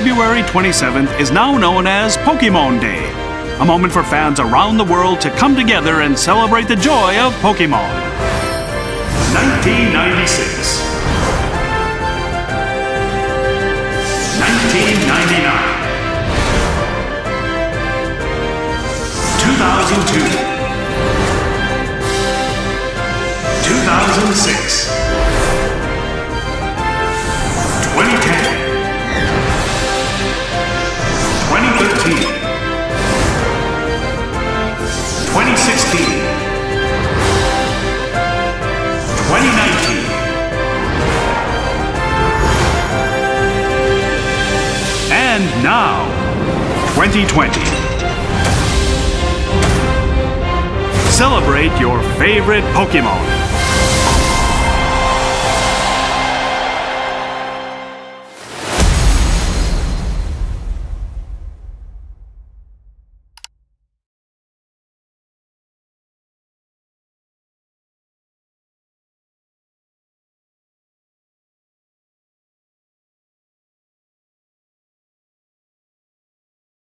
February 27th is now known as Pokemon Day, a moment for fans around the world to come together and celebrate the joy of Pokemon. 1996. 1999. 2002. 2006. 2010. 2013. 2016. 2019. And now, 2020. Celebrate your favorite Pokemon.